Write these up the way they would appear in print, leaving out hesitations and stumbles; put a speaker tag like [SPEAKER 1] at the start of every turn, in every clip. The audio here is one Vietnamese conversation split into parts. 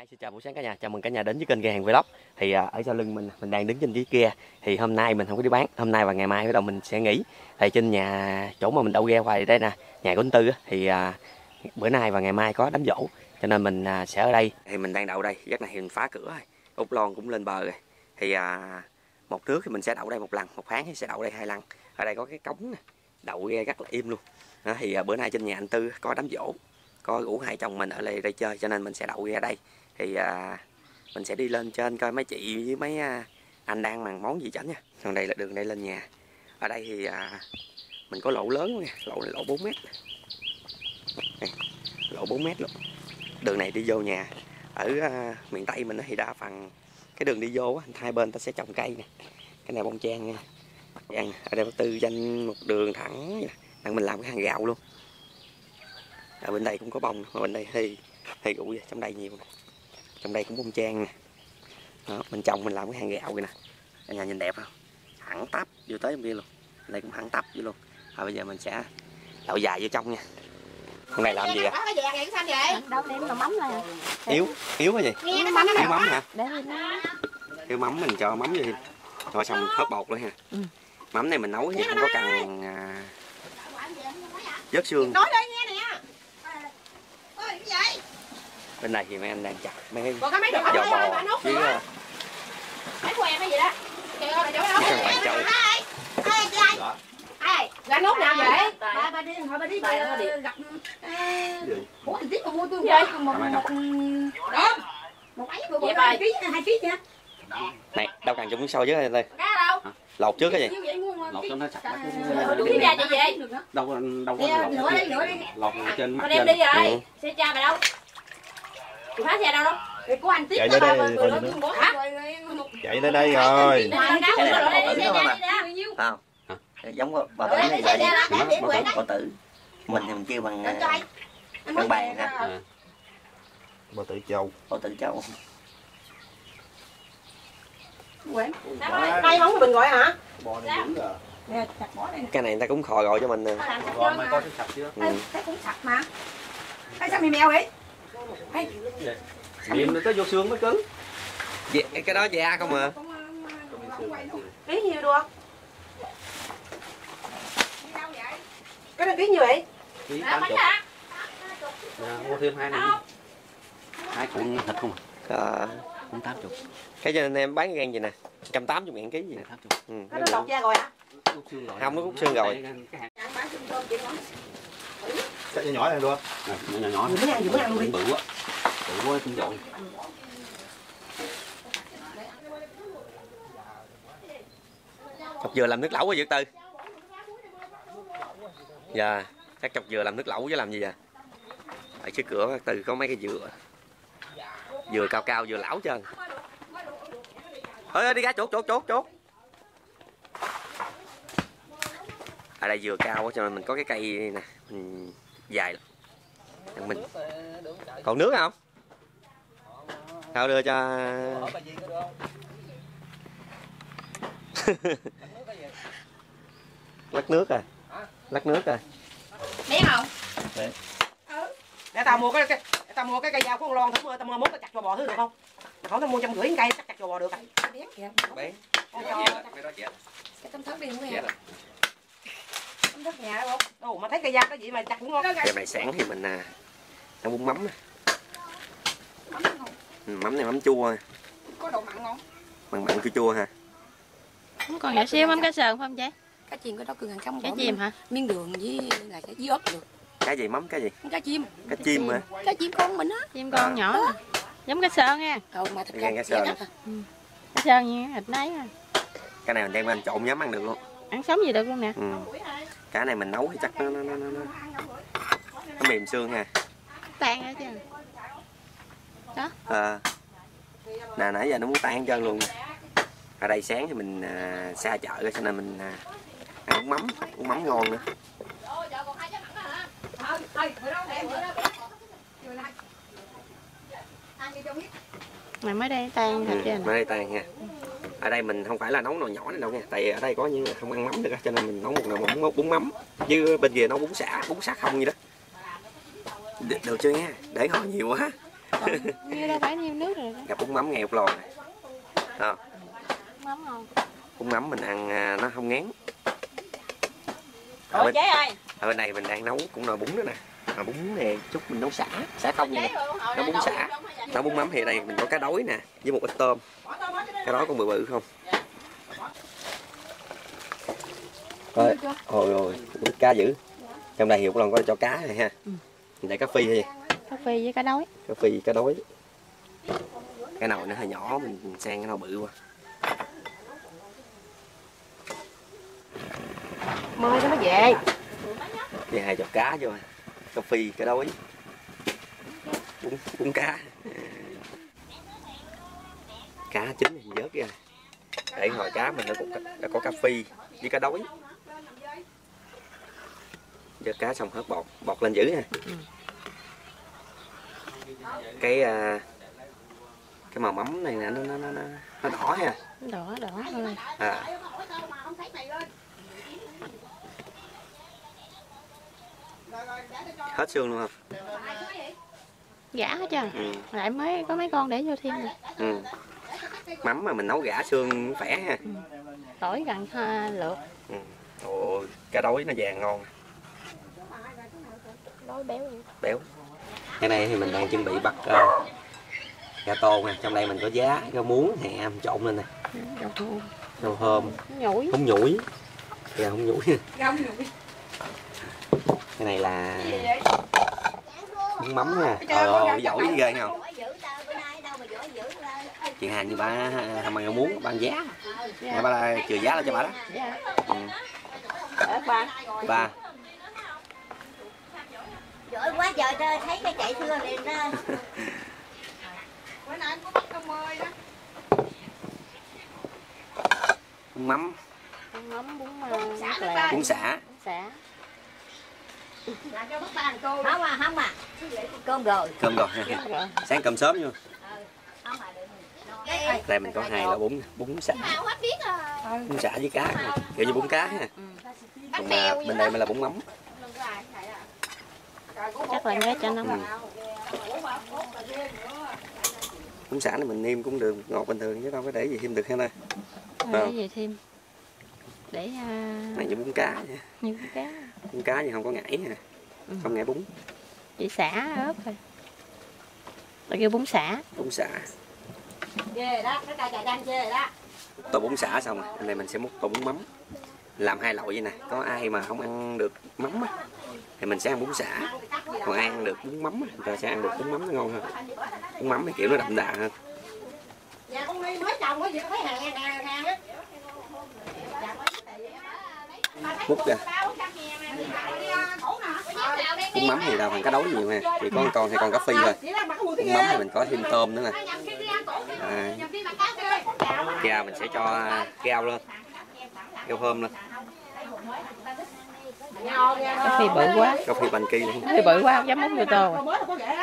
[SPEAKER 1] Hi, xin chào buổi sáng cả nhà, chào mừng cả nhà đến với kênh Ghe Hàng Vlog. Thì ở sau lưng mình đang đứng trên dưới kia. Thì hôm nay mình không có đi bán, hôm nay và ngày mai bắt đầu mình sẽ nghỉ. Thì trên nhà chỗ mà mình đậu ghe hoài đây nè, nhà của anh Tư á, thì bữa nay và ngày mai có đám giỗ, cho nên mình sẽ ở đây. Thì mình đang đậu đây, giấc này thì mình phá cửa rồi, út lon cũng lên bờ rồi. Thì một nước thì mình sẽ đậu đây một lần, một tháng thì sẽ đậu đây 2 lần. Ở đây có cái cống nè, đậu ghe rất là im luôn. Đó, thì bữa nay trên nhà anh Tư có đám giỗ, có rủ hai chồng mình ở đây chơi, cho nên mình sẽ đậu ghe đây. Thì mình sẽ đi lên trên coi mấy chị với mấy anh đang màng món gì chảnh nha. Còn đây là đường đây lên nhà. Ở đây thì mình có lỗ lớn luôn nha, lỗ này lỗ 4 mét. Đây, lỗ 4 mét luôn. Đường này đi vô nhà. Ở miền Tây mình thì đa phần cái đường đi vô hai bên ta sẽ trồng cây nè. Cái này bông trang nha. Ở đây có tư danh một đường thẳng nha. Đang mình làm cái hàng rào luôn. Ở bên đây cũng có bông, ở bên đây thì rủ trong đây nhiều nè. Trong đây cũng bông trang nè. Đó, mình trồng mình làm cái hàng gạo kìa nè. Cả nhà nhìn đẹp không? Thẳng tắp vô tới bên kia luôn. Đây cũng thẳng tắp vô luôn. Rồi bây giờ mình sẽ đậu dài vô trong nha. Con này làm gì ạ?
[SPEAKER 2] Đâu đem đồ mắm này.
[SPEAKER 1] Yếu cái gì? Yếu mắm hả?
[SPEAKER 2] Để
[SPEAKER 1] Yếu mắm mình cho mắm vô thêm. Rồi xong hớt bột luôn ha. Mắm này mình nấu thì không có cần vớt xương.
[SPEAKER 3] Nói đây nghe nè. Ôi cái gì?
[SPEAKER 1] Bên này thì mấy anh đang chặt mấy
[SPEAKER 3] Còn cái mấy đồ
[SPEAKER 1] giò bò với
[SPEAKER 3] mấy của em cái gì đó. Trời ơi là chỗ đó.
[SPEAKER 1] cái hoàng châu.
[SPEAKER 3] Ai? Gà nốt nào vậy? Ba đi hỏi ba đi gặp ủa thì tiếp mà mua tôi một đó. Một ấy vừa 2 ký nha.
[SPEAKER 1] Này, đâu cần chung sôi chứ đây.
[SPEAKER 3] Cá đâu?
[SPEAKER 1] Lột trước cái gì?
[SPEAKER 4] Lột cho nó sạch.
[SPEAKER 3] Đúng cái ra chị về.
[SPEAKER 4] Đâu có lột. Lột trên mắt
[SPEAKER 3] Con đem đi rồi. Xe cha mày đâu? Chị phá xe đâu đâu? Thì của anh tiếp
[SPEAKER 5] chạy tới đây chạy tới đây rồi.
[SPEAKER 1] Không. Giống bà tử này vậy. Bà tử. Mình thì mình kêu bằng bàn ha.
[SPEAKER 5] Bà tử châu.
[SPEAKER 1] Bà tử châu.
[SPEAKER 3] Đây không có bình gọi hả?
[SPEAKER 5] Bò này dữ à.
[SPEAKER 1] Cái này người ta cũng khò gọi cho mình nè.
[SPEAKER 4] Rồi mà có cái sạch chưa?
[SPEAKER 3] Thấy cũng sạch mà. Thấy sao mày mèo vậy?
[SPEAKER 4] Miệng tới vô xương mới cứng.
[SPEAKER 1] Cái đó da không à.
[SPEAKER 3] Ký nhiêu đua? Cái đó ký nhiêu vậy?
[SPEAKER 4] Ký 80. Mua thêm 2 này. 2 cuộn thịt không à? Cũng 80.
[SPEAKER 1] Cái cho nên em bán gan gì nè, 180.000 ký gì.
[SPEAKER 4] 80.
[SPEAKER 3] Nó lột da rồi hả?
[SPEAKER 1] Không, nó cút xương rồi.
[SPEAKER 5] Cắt nhỏ này luôn.
[SPEAKER 4] Nhỏ nhỏ.
[SPEAKER 3] Vừa ăn luôn đi.
[SPEAKER 4] Bự quá. Bự quá cũng dội.
[SPEAKER 1] Chọc dừa làm nước lẩu rồi Dược Tư. Dạ, chắc chọc dừa làm nước lẩu chứ làm gì vậy? Ở trước cửa Tư có mấy cái dừa. Dừa cao cao, dừa lão trơn. Ơi đi ra chốt. Ở đây dừa cao quá cho nên mình có cái cây nè, mình dài lắm. Mình còn nước không? Sao đưa cho lắc nước rồi.
[SPEAKER 3] Biết không?
[SPEAKER 1] Để.
[SPEAKER 3] Để tao mua cái cây dao của con Lon thử tao mua mốt tao chặt cho bò thứ được không? Không tao mua 150 cây chặt cho bò được. Biết kìa.
[SPEAKER 1] Bé.
[SPEAKER 3] Cái tấm thớt đi không nghe. Tấm thớt nhà không? Ồ mà thấy cây dao cái gì mà chặt cũng ngon.
[SPEAKER 1] Ngày này sáng thì mình ăn bún mắm. Mắm này mắm chua.
[SPEAKER 3] Có độ mặn không?
[SPEAKER 1] Mặn chua ha.
[SPEAKER 2] không còn nhỏ xíu mắm cá sườn không chị?
[SPEAKER 3] Cá chim cái đó cứ gần không.
[SPEAKER 2] Cá chim hả?
[SPEAKER 3] Miếng đường với là cái ớt được.
[SPEAKER 1] Cái gì mắm cái gì?
[SPEAKER 3] Cá chim.
[SPEAKER 1] Cá chim hả?
[SPEAKER 3] Cá chim con mình á.
[SPEAKER 2] Chim con nhỏ nè. Giống cá sườn nha.
[SPEAKER 3] Mà thịt
[SPEAKER 1] Gan cá sườn.
[SPEAKER 2] Cá sườn nha, thịt nấy à.
[SPEAKER 1] Cái này mình đem lên trộn nhắm ăn được luôn.
[SPEAKER 2] Ăn sống gì được luôn nè.
[SPEAKER 1] Cái này mình nấu thì chắc nó mềm xương ha.
[SPEAKER 2] Tan hết chứ. Đó.
[SPEAKER 1] Nè nãy giờ nó muốn tan trơn luôn. Ở đây sáng thì mình xa chợ cho nên mình ăn bún mắm ngon nữa.
[SPEAKER 2] Mày mới đây tan thật chưa?
[SPEAKER 1] Mới đây tan nha. Ở đây mình không phải là nấu nồi nhỏ này đâu nha, tại ở đây có những người không ăn mắm được cho nên mình nấu một nồi bún mắm, chứ bên kia nấu bún xả không gì đó. Được chưa nha, để ngồi nhiều quá.
[SPEAKER 2] Nhiêu đâu phải nhiêu nước rồi đó.
[SPEAKER 1] Gặp bún mắm ngay Úc Lò này. À,
[SPEAKER 2] Mắm ngon.
[SPEAKER 1] bún mắm mình ăn nó không ngán.
[SPEAKER 3] Ủa chế ơi.
[SPEAKER 1] Ở bên này mình đang nấu cũng nồi bún nữa nè. Mà bún này chút mình nấu xả không nha. Nấu bún xả. Nấu bún mắm thì đây mình có cá đối nè, với một ít tôm. Cá đối con bự bự không? Rồi, ôi cá dữ. Trong đây Hiệp Long có cho cá này ha. Đây cá phi hay
[SPEAKER 2] Cà phê với cá đối.
[SPEAKER 1] cá phi, cá đối. Cái nồi nó hơi nhỏ, mình sang cái nồi bự qua.
[SPEAKER 3] Mời nó mới về.
[SPEAKER 1] Thì 2 chục cá vô. Cá phi, cá đối. Bún cá. Cá chín thì vớt ra. Để hồi cá mình đã có cá phi với cá đối. Vớt cá xong hết bọt lên dữ ha. Cái màu mắm này nè nó đỏ ha.
[SPEAKER 2] Đỏ thôi.
[SPEAKER 1] À. Hết xương luôn không?
[SPEAKER 2] Gã hết trơn. Lại mới có mấy con để vô thêm nè.
[SPEAKER 1] Mắm mà mình nấu gã xương khỏe ha.
[SPEAKER 2] Tỏi gần lượt.
[SPEAKER 1] Ồ, cá đối nó vàng ngon.
[SPEAKER 2] Đối béo.
[SPEAKER 1] Béo. Cái này thì mình đang chuẩn bị bắt gà tô nè. Trong đây mình có giá, rau muống, hẹ trộn lên nè. Rau thơm. Húng nhủi. Gà húng nhủi. Cái này là bún mắm nha. Ồ, giỏi ghê không? Chị Hà như ba hầm ăn rau muống, bán giá. Dạ. Ba là trừ giá là cho bà đó.
[SPEAKER 2] Dạ.
[SPEAKER 1] Ba.
[SPEAKER 3] Giỏi quá trời ơi, thấy cái chạy xưa liền đó.
[SPEAKER 1] Bún mắm.
[SPEAKER 2] Bún mắm,
[SPEAKER 1] Bún xả.
[SPEAKER 3] Không à. Cơm rồi.
[SPEAKER 1] Cơm rồi ha. Sáng cơm sớm vô. Đây mình có 2 loại bún xả. Bún xả với cá, kiểu như bún cá ha. Còn bên đây mới là bún mắm.
[SPEAKER 2] Chắc là nhớ cho nó.
[SPEAKER 1] Bún xả này mình nêm cũng được ngọt bình thường chứ đâu có để gì thêm được ha.
[SPEAKER 2] Để gì thêm? Để
[SPEAKER 1] này như bún cá nha.
[SPEAKER 2] như cá.
[SPEAKER 1] Bún cá thì không có ngải ha. Không ngải bún.
[SPEAKER 2] Chỉ xả ớt thôi. Là kêu bún xả.
[SPEAKER 1] Bún xả.
[SPEAKER 3] Chê đó, cái cà chà chanh chê đó.
[SPEAKER 1] Tô bún xả xong rồi, hôm nay mình sẽ múc tô bún mắm. Làm 2 loại vậy nè, có ai mà không ăn được mắm á thì mình sẽ ăn bún xả. Còn ai ăn được bún mắm á, người ta sẽ ăn được bún mắm nó ngon hơn. Bún mắm thì kiểu nó đậm đà hơn.
[SPEAKER 3] Dạ con đi mới chồng có gì thấy hàng á.
[SPEAKER 1] Múc ra. Bún mắm thì đào phần cá đối nhiều ha, chỉ có con hay con cá phi thôi. Bún mắm thì mình có thêm tôm nữa nè. Gà mình sẽ cho rau lên, rau thơm lên.
[SPEAKER 2] Cà phê bự quá.
[SPEAKER 1] Cà phê bành kỳ luôn.
[SPEAKER 2] Cà phê bự quá không dám múc vô tô rồi.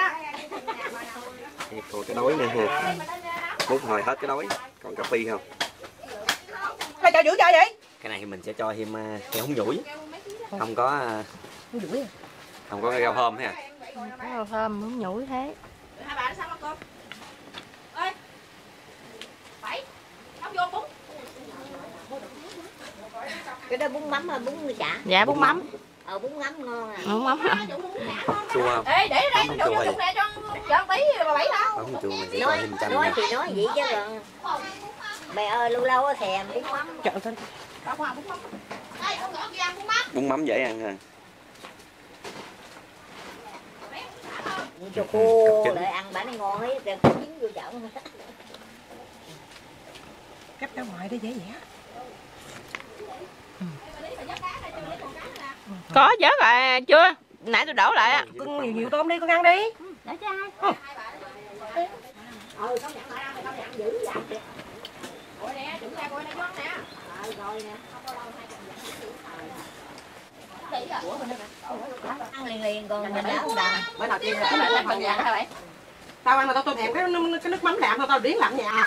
[SPEAKER 1] Còn cái đối nữa ha. Múc hồi hết cái đối, còn cà phê không.
[SPEAKER 3] Mày cho giữ cho vậy?
[SPEAKER 1] Cái này thì mình sẽ cho thêm heo húng nhủi. Không có không có rau thơm ha.
[SPEAKER 2] Có rau thơm muốn nhủi thế.
[SPEAKER 3] Hai bà sao ăn cơm? Ơi. Bảy. Không vô bún. Cái đó bún mắm hay bún xả?
[SPEAKER 2] Dạ bún mắm.
[SPEAKER 3] Bún mắm ngon à.
[SPEAKER 2] Bún mắm hả?
[SPEAKER 1] Chua không?
[SPEAKER 3] Ê để đây con đổ vô nè cho tí bà Bảy đâu.
[SPEAKER 1] Không chua mình sẽ cho thêm chanh nha.
[SPEAKER 3] Thì nói vậy chứ rồi. Mẹ ơi lâu lâu thèm bún mắm.
[SPEAKER 2] Trời ơi.
[SPEAKER 1] Bún mắm dễ ăn hơn.
[SPEAKER 3] Cho cô đợi ăn bả nó ngon ấy, rồi có miếng vô chậu.
[SPEAKER 6] Cắt ra ngoài để dễ dẻ.
[SPEAKER 2] Có vớt rồi chưa? Nãy tôi đổ lại á.
[SPEAKER 6] Con nhiều tôm đi, con ăn đi.
[SPEAKER 3] Để cho ai? Công nhận lại công nhận dữ vậy. Ủa nè, đừng ra coi nó ngon nè. Rồi nè, không có lâu hai ăn liền liền còn mình đã không đành.
[SPEAKER 6] Bữa nào tiên là nó bằng vàng hả vậy? Tao ăn mà tao thèm cái nước mắm đạm tao điếng lặng nhà.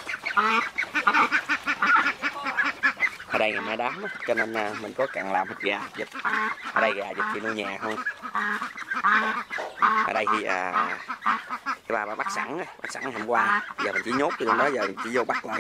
[SPEAKER 1] Ở đây ngày mai đám cho nên mình có cần làm thịt gà, vịt. Ở đây gà vịt thì nuôi nhà thôi. Ở đây thì cái bà bắt sẵn hôm qua, giờ mình chỉ nhốt cho trong đó, giờ mình chỉ vô bắt lại.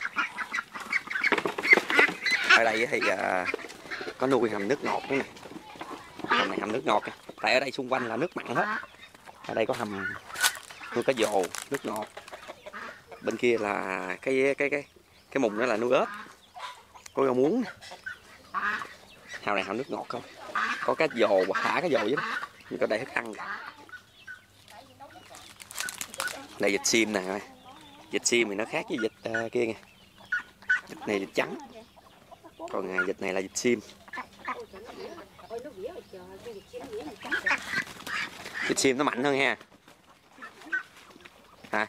[SPEAKER 1] Ở đây thì có nuôi hầm nước ngọt nữa nè, hầm này hầm nước ngọt, tại ở đây xung quanh là nước mặn hết. Ở đây có hầm nuôi cá dồ nước ngọt, bên kia là cái mùng đó là nuôi ếch, có rau muống. Hào này hầm nước ngọt không, có cá dồ, thả cá dồ với đó, nhưng có đây thức ăn. Đây vịt sim nè, vịt sim thì nó khác với vịt kia nè, vịt này vịt trắng, còn vịt này là vịt sim. Vịt sim nó mạnh hơn ha. Hả?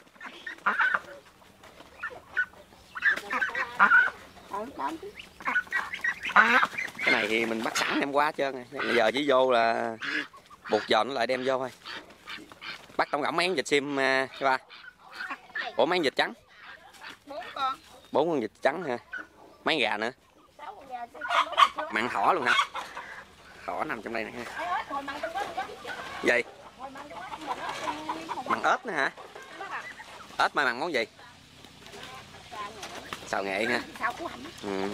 [SPEAKER 1] Cái này thì mình bắt sẵn đem qua hết trơn rồi. Bây giờ chỉ vô là buộc giò nó lại đem vô thôi. Bắt tổng cộng mấy con vịt sim cho ba? Ủa mấy con vịt trắng? 4 con vịt trắng hả? Mấy gà nữa? Mặn thỏ luôn hả? Thỏ nằm trong đây nè ha. Gì? Mặn ếch nữa hả? Ếch mà mặn món gì? Xào nghệ ha. Ừ.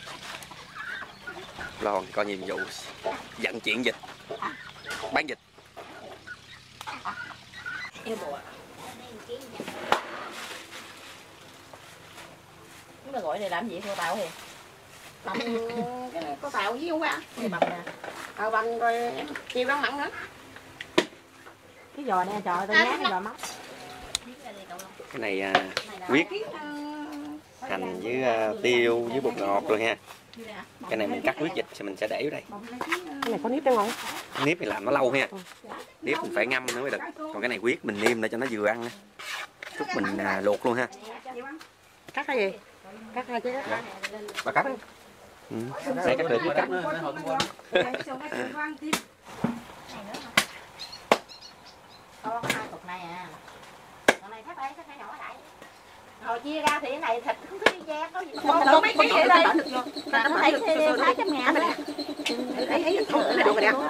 [SPEAKER 1] Lo coi nhiệm vụ vận chuyển vịt, bán vịt.
[SPEAKER 3] Nó gọi này làm gì cô tàu thì băm cái này có tàu với không á, cái băm nè, tàu băm rồi chiều rau mặn nữa. Cái giò nè, trời tôi nhát cái giò móc.
[SPEAKER 1] Cái này huyết hành với tiêu với bột ngọt rồi ha. Cái này mình cắt huyết vịt thì mình sẽ để ở đây.
[SPEAKER 6] Cái này có nếp đâu không?
[SPEAKER 1] Nếp thì làm nó lâu ha. Nếp mình phải ngâm nữa mới được. Còn cái này huyết mình nêm để cho nó vừa ăn. Chút mình luộc luôn ha.
[SPEAKER 6] Cắt cái gì? Cắt hai chứ.
[SPEAKER 1] Bà cắt. Đây cắt được bà cắt.
[SPEAKER 3] Con hai cục này à. Còn này thắt đây, thắt nhỏ lại. Hồi chia ra thì cái này thịt không có đi ra có gì. Đâu mấy ký ở đây. Nó thấy 600.000 nè. Thấy không cái đồ đẹp.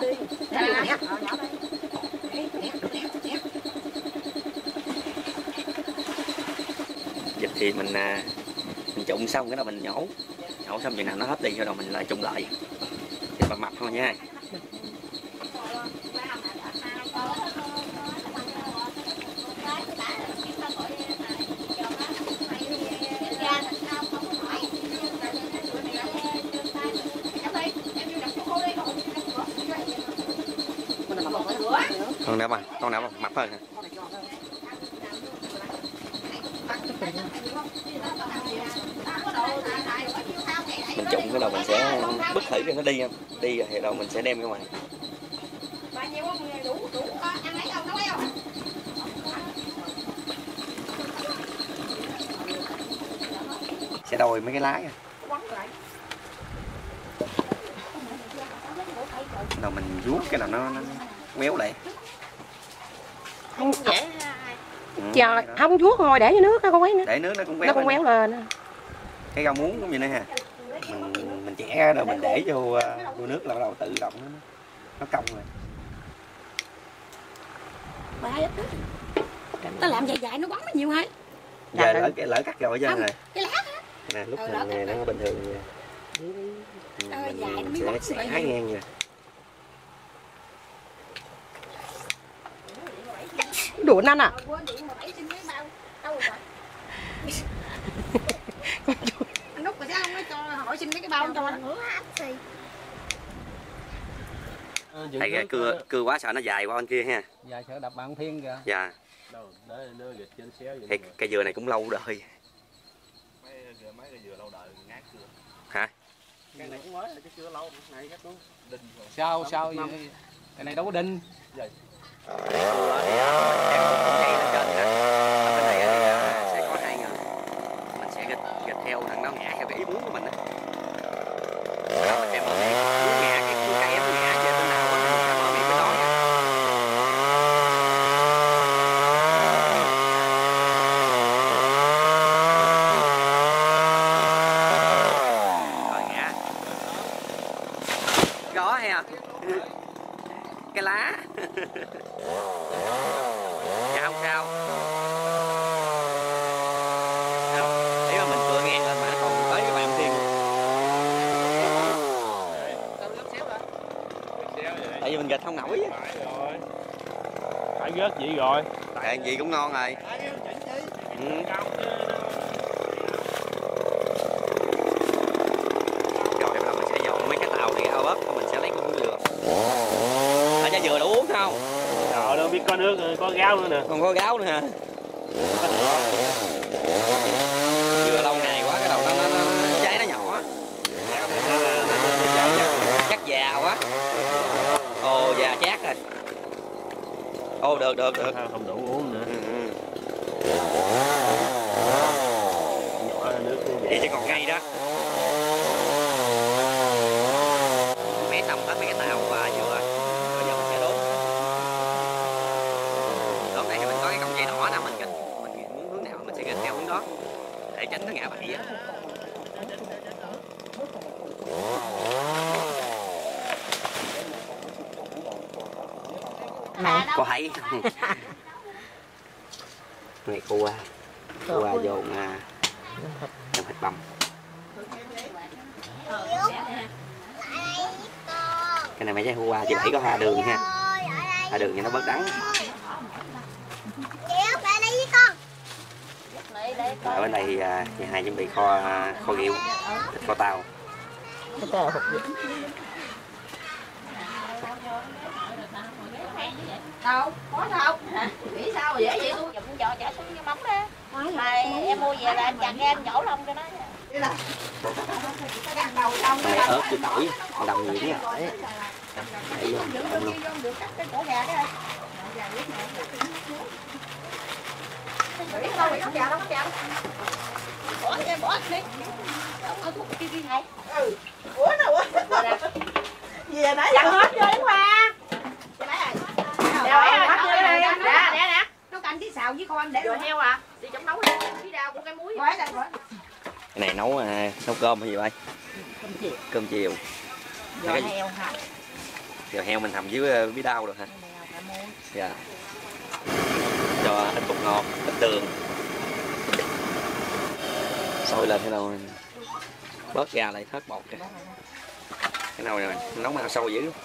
[SPEAKER 1] Vịt thì mình trụng xong cái đó mình nhổ xong chừng nào nó hết đi rồi mình lại trụng lại thì bà mập thôi nha. Con nào mà mập hơn hả? Mình trụng cái đầu mình sẽ bứt thử cho nó đi không? Đi rồi thì đầu mình sẽ đem ra ngoài. Sẽ đôi mấy cái lái. Đầu mình vuốt cái nào nó méo lại.
[SPEAKER 6] Không dễ. Chờ không vuốt rồi để cho nước nó con quấy nữa.
[SPEAKER 1] Để nước nó cũng
[SPEAKER 6] Nó cũng méo lên.
[SPEAKER 1] Cái rau muống cũng như nữa ha. Mình chẻ rồi mình để vô nước là bắt đầu tự động nó cong rồi.
[SPEAKER 3] Tao làm dài nó bắn nó nhiều hay.
[SPEAKER 1] Giờ lỡ cắt rồi chứ rồi.
[SPEAKER 3] Cái lá
[SPEAKER 1] nè lúc này nó bình thường mình sẽ xẻ ngang vậy.
[SPEAKER 6] Đủ ăn à?
[SPEAKER 3] Nút rồi sao không nói cho hỏi xin mấy cái bao cho nó.
[SPEAKER 1] Thầy cưa quá sợ nó dài qua bên kia ha.
[SPEAKER 4] Dài sợ đập bạn Thiên kìa.
[SPEAKER 1] Dạ. Thì cây dừa này cũng lâu đời.
[SPEAKER 5] Mấy cây dừa lâu đời ngát chưa?
[SPEAKER 1] Hả?
[SPEAKER 5] Cái này cũng mới chứ chưa lâu, này chắc đúng đinh rồi.
[SPEAKER 4] Sao vậy? Cái này đâu có đinh.
[SPEAKER 5] Vậy.
[SPEAKER 1] Cái này thì sẽ có hai người. Mình sẽ gịch theo thằng nó ngã theo cái ý muốn của mình á. Mình đem một cái ngã cái cây nó ngã về bên nào mình sẽ mở miệng bên đó nha. Rồi ngã. Có ha. Cái lá. Sao gịch không nổi.
[SPEAKER 5] Rồi. Phải vớt gì rồi.
[SPEAKER 1] Tại gì cũng ngon rồi. Ừ. Rồi bây giờ mình sẽ vô mấy cái tàu này ao bớt, mình sẽ lấy con hũ dừa. Ở nhà dừa đủ uống không?
[SPEAKER 5] Rồi đâu biết có nước, có gáo nữa nè.
[SPEAKER 1] Còn có gáo nữa hả? Dừa lâu ngày quá cái đầu nó trái nó nhỏ. Chắc già quá. Ồ già chát rồi. Ồ được.
[SPEAKER 5] Không đủ uống nữa. Nhỏ nước
[SPEAKER 1] vậy chứ còn ngay đó. Mấy tầm hết mấy cái tàu và dừa. Bây giờ mình sẽ đốn. Đốn này thì mình có cái cọng dây đỏ nào mình muốn hướng nào mình sẽ gạch theo hướng đó để tránh nó ngã bậy á. Có thấy này cua vô làm thịt băm. Cái này mấy trái hoa chị Bảy có hoa đường ha, hoa đường thì nó bớt đắng. Ở bên đây thì chị Hai chuẩn bị kho ghiêu, thịt kho tàu.
[SPEAKER 3] Đâu, có đâu. Nghĩ sao dễ vậy tôi dùm cho trả xuống với mắm đó. Này em mua về là em chặt ra em nhổ lông cho nó.
[SPEAKER 1] Này ớt với tỏi, đồng nhiễm nha. Đấy luôn.
[SPEAKER 3] Bỏ đi.
[SPEAKER 6] Về đấy.
[SPEAKER 3] Chặt hết vô qua.
[SPEAKER 6] Nè. Nó canh tí xào với con để
[SPEAKER 3] Rồi heo à? Đi trong nấu lên cái đao của cái muối.
[SPEAKER 6] Cái
[SPEAKER 1] này nấu cơm hay gì vậy? Cơm chiều.
[SPEAKER 3] Rồi heo hả?
[SPEAKER 1] Rồi heo mình hầm với bí đao được hả? Dạ. Cho ít bột ngọt, ít đường. Sôi lên thế nào bớt ra lại hết bột kìa. Cái nào này nấu mà sôi dữ.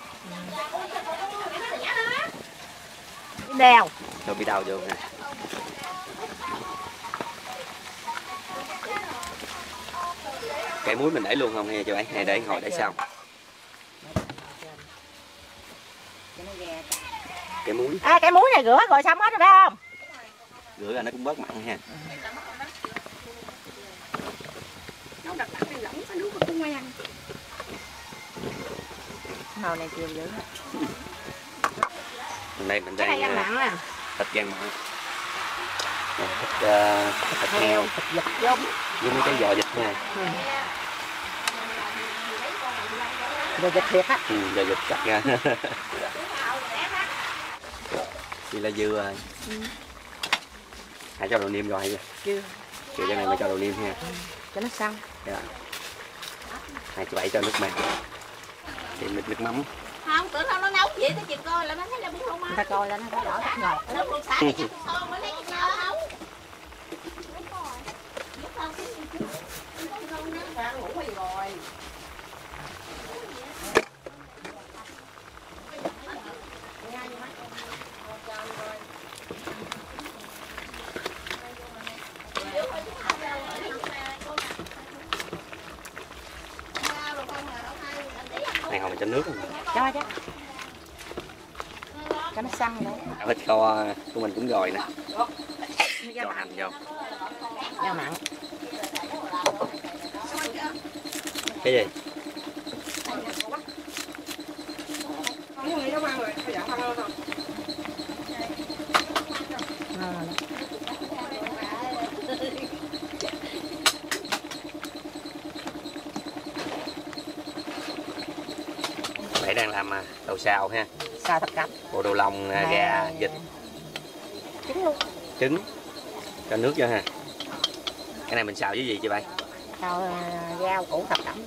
[SPEAKER 3] Đào.
[SPEAKER 1] Rồi bí đao vô nè. Cái muối mình để luôn không nghe cho bạn hay để ngồi để sau. Cái muối.
[SPEAKER 3] Cái muối này rửa rồi xong hết rồi phải không?
[SPEAKER 1] Rửa ra nó cũng bớt mặn ha.
[SPEAKER 6] nấu đặc đặc này lỏng phải nấu có ngoan.
[SPEAKER 3] Nồi này chiều dữ.
[SPEAKER 1] Đây mình đang
[SPEAKER 3] Gan mặn nè.
[SPEAKER 1] thịt gan mặn. Thịt heo,
[SPEAKER 3] thịt vịt giống
[SPEAKER 1] với mấy cái giò vịt nha.
[SPEAKER 3] Giò vịt thiệt á.
[SPEAKER 1] Giò vịt cắt ra. Thì là dưa rồi. Hãy cho đồ niêm rồi hay
[SPEAKER 3] chưa?
[SPEAKER 1] Kiểu cái này mà cho đồ niêm ha.
[SPEAKER 3] Cho nó xong.
[SPEAKER 1] Dạ. Hai chị Bảy cho nước mắm. Thì nước mắm.
[SPEAKER 3] Không, tưởng đâu nó nấu vậy tới chừng coi là nó thấy là biết không á. Ta coi là nó có đỏ rất ngọt. Nó còn xả cái son mới lấy cái nấu nấu.
[SPEAKER 1] Này hồi mình cho nước không?
[SPEAKER 3] Cho chứ. Cho nó săn nữa.
[SPEAKER 1] Thịt kho của mình cũng rồi nè. Cho hành vô.
[SPEAKER 3] Rau mặn.
[SPEAKER 1] Cái gì? Bảy đang làm đồ xào ha.
[SPEAKER 3] Xào thập cẩm.
[SPEAKER 1] Bộ đồ lòng, gà, vịt.
[SPEAKER 3] Trứng luôn.
[SPEAKER 1] Trứng. Cho nước vô ha. Cái này mình xào với gì chị Bảy?
[SPEAKER 3] Xào rau củ thập cẩm.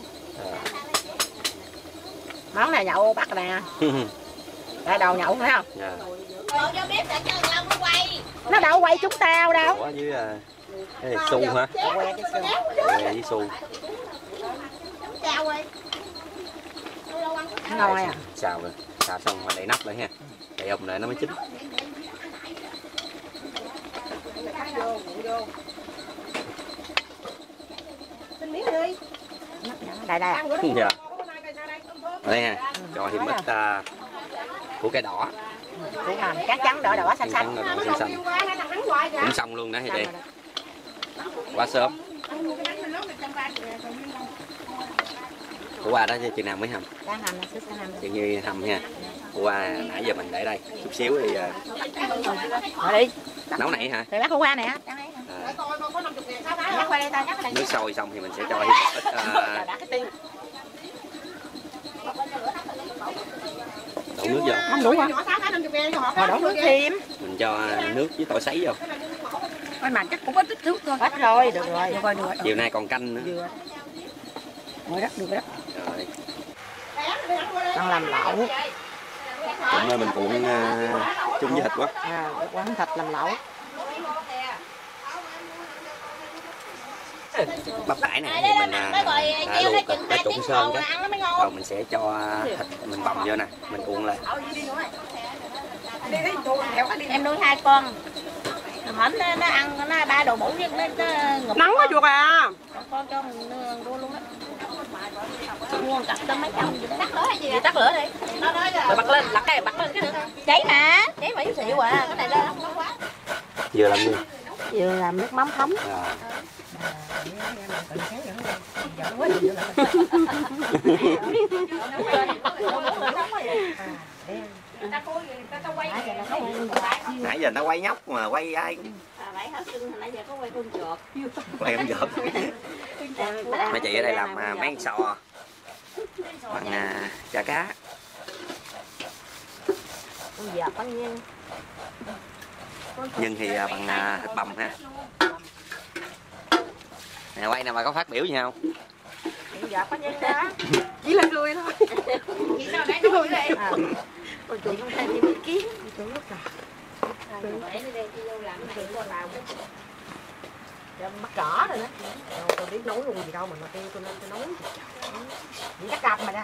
[SPEAKER 3] Món này nhậu bắt nè. Đây đầu nhậu phải không?
[SPEAKER 1] Dạ.
[SPEAKER 3] Cho biết là cho lâu nó quay. Nó đâu quay chúng tao đâu.
[SPEAKER 1] Ủa với cái này su hả?
[SPEAKER 3] Que cái su.
[SPEAKER 1] Que với su.
[SPEAKER 3] Chào ơi. Ngon à.
[SPEAKER 1] Xào rồi.
[SPEAKER 4] xào xong rồi đậy nắp lại ha, đậy ùm lại nó mới chín.
[SPEAKER 3] Đây đây.
[SPEAKER 4] Dạ. Ở đây ha, cho thêm ít củ cải đỏ.
[SPEAKER 3] Củ hầm chắc chắn đỏ đỏ xanh xanh.
[SPEAKER 4] Đỏ xanh cũng xong luôn đó hả chị? Quá sớm. Củ qua đó chừng nào mới hầm?
[SPEAKER 3] Đang hầm là sức hầm.
[SPEAKER 4] Chừng như hầm nha. Củ qua nãy giờ mình để đây chút xíu thì
[SPEAKER 3] Rồi đi.
[SPEAKER 4] nấu nãy hả?
[SPEAKER 3] Rồi bác củ qua nè.
[SPEAKER 4] Nước sôi xong thì mình sẽ cho thêm một ít đổ nước vô.
[SPEAKER 3] Không đủ hả? Rồi đổ nước thêm.
[SPEAKER 4] Mình cho nước với tỏi sấy vô.
[SPEAKER 3] Mà chắc cũng có ít nước thôi. Hết rồi, được rồi. Được rồi, được rồi.
[SPEAKER 4] Chiều nay còn canh nữa.
[SPEAKER 3] Rồi đó, được rồi đó.
[SPEAKER 4] Rồi.
[SPEAKER 3] Con làm lẩu.
[SPEAKER 4] Hôm nay mình cuộn chung với thịt quá.
[SPEAKER 3] Quán thịt làm lẩu.
[SPEAKER 4] Bắp cải này thì mình đã luộc đã trụng sơn cái. Rồi mình sẽ cho thịt mình bằm vô nè, mình cuộn lại.
[SPEAKER 3] Em nuôi 2 con. Hổm nó ăn nó 3 đồ bổ nhưng nó ngụp.
[SPEAKER 6] Nắng quá chuột à.
[SPEAKER 3] Con cho mình đua luôn á. Mua một cặp tôm mấy trăm gì đó. Tắt lửa hay gì? Tắt lửa đi. Nó nói rồi bật lên, lật cái bật lên cái được. Cháy mà, cháy mà yếu xịu à, cái này đó nóng quá.
[SPEAKER 4] Vừa làm gì?
[SPEAKER 3] Vừa làm nước mắm thấm.
[SPEAKER 4] Nãy giờ nó quay nhóc mà quay ai cũng quay không được. Mấy chị ở đây làm mấy con sò bằng chả cá. Nhưng thì bằng thịt bằm ha. Nè quay nè, mà có phát biểu gì không?
[SPEAKER 6] Chỉ là cười thôi.
[SPEAKER 3] Chị không thêm thêm ý kiến. Bắt cỏ rồi đó. Tôi biết nấu luôn gì đâu mà tôi nấu. Chỉ chắc cầm mà đó.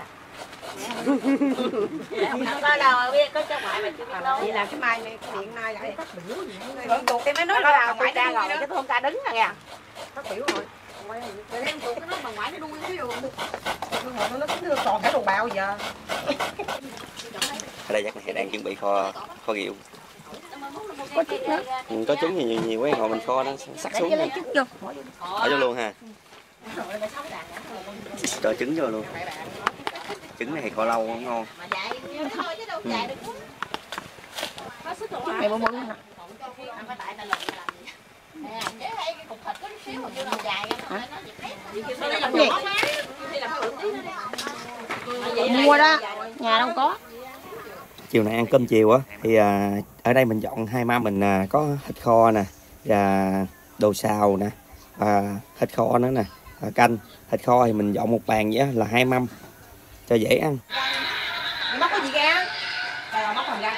[SPEAKER 3] Không có đâu biết có cho ngoại mà chưa biết đâu.
[SPEAKER 6] Vậy là cái mai này cái điện mai lại phát biểu gì
[SPEAKER 3] Tuột em mới nói là ngoại ra rồi chứ tôi không ca đứng rồi kìa.
[SPEAKER 6] phát biểu rồi. Rồi em tuột cái nó mà ngoại nó đuôi cái vô. Nó còn cái đồ bào giờ.
[SPEAKER 4] Ở đây chắc này đang chuẩn bị kho rượu.
[SPEAKER 3] Có trứng nữa.
[SPEAKER 4] Có trứng nhiều nhiều quá hồi mình kho nó sắc xuống.
[SPEAKER 3] Lấy trứng vô.
[SPEAKER 4] Bỏ vô luôn ha. Cho trứng vô luôn. Trứng này thì kho lâu không ngon.
[SPEAKER 3] Trứng này bông bông hả? Mua đó, nhà đâu có.
[SPEAKER 4] Chiều nay ăn cơm chiều á thì ở đây mình dọn 2 mâm, mình có thịt kho nè và đồ xào nè và thịt kho nữa nè và canh. Thịt kho thì mình dọn một bàn vậy là 2 mâm cho dễ ăn.
[SPEAKER 6] Móc cái gì ra? Rồi móc làm ra.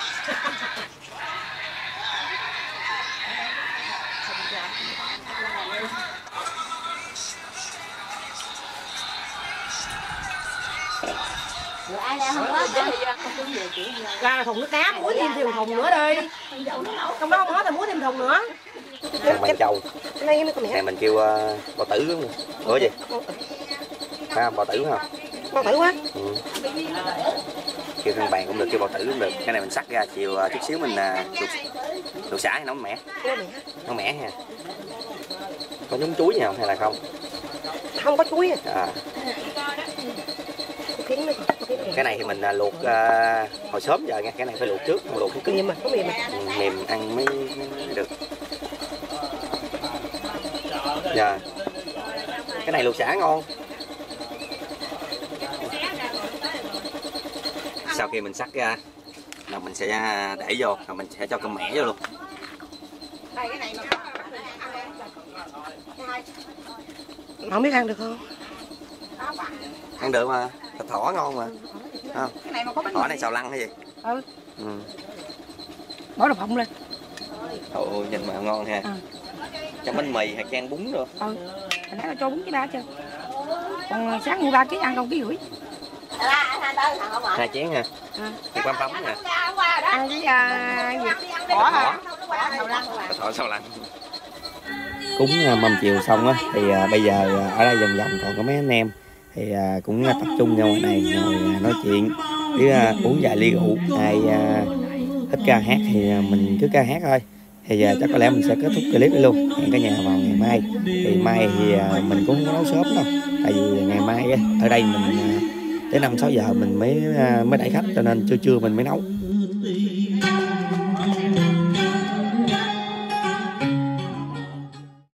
[SPEAKER 6] Ra thùng nước đá, muối thêm thùng nữa đi. Trong đó không hết thì muối thêm thùng nữa.
[SPEAKER 4] Bạn Châu này mình kêu bò tử đúng không? Ủa gì? Phải không? Bò tử không?
[SPEAKER 6] Bò tử quá.
[SPEAKER 4] Kêu thằng bạn cũng được, kêu bò tử cũng được. Cái này mình sắc ra chiều chút xíu mình luộc xả hay nấu mẻ? Nấu mẻ ha. Có nhúng chuối gì không hay là không?
[SPEAKER 6] Không có chuối
[SPEAKER 4] À. Cái này thì mình luộc hồi sớm giờ nha, cái này phải luộc trước, không luộc cái cứng. Mềm ăn mới được. Dạ. Cái này luộc xả ngon. Sau khi mình sắc ra là mình sẽ để vô, rồi mình sẽ cho cơm mẻ vô luôn.
[SPEAKER 6] Không biết ăn được không?
[SPEAKER 4] Ăn được mà, thịt thỏ ngon mà. Không? Thỏ này xào lăng hay gì?
[SPEAKER 3] Bỏ đậu phộng lên.
[SPEAKER 4] Ồ, nhìn mà ngon ha. Cho bánh mì hay chan bún rồi.
[SPEAKER 3] Hồi nãy là cho 4 kg chưa? Còn sáng mua 3 kg ăn đâu 1,5 kg.
[SPEAKER 4] 2 chén ha.
[SPEAKER 1] Thịt băm nè.
[SPEAKER 2] Ăn với
[SPEAKER 6] Bỏ hả?
[SPEAKER 1] Thọ sao lạnh.
[SPEAKER 4] Cúng mâm chiều xong á thì bây giờ ở đây vòng vòng còn có mấy anh em thì cũng tập trung ra ngoài này ngồi nói chuyện với uống vài ly rượu. Ai thích ca hát thì mình cứ ca hát thôi. Thì chắc có lẽ mình sẽ kết thúc clip đây luôn. Hẹn cả nhà vào ngày mai. Thì mai thì mình cũng không có nấu sớm đâu, tại vì ngày mai ở đây mình tới 5-6 giờ mình mới đẩy khách, cho nên trưa mình mới nấu.